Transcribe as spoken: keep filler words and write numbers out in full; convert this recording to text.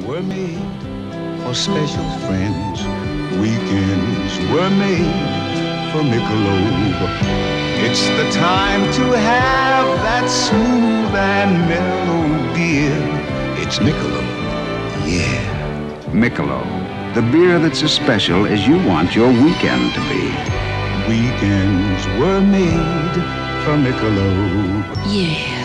were made for special friends. Weekends were made for Michelob. It's the time to have that smooth and mellow beer. It's Michelob, yeah. Michelob, the beer that's as special as you want your weekend to be. Weekends were made for Michelob. Yeah.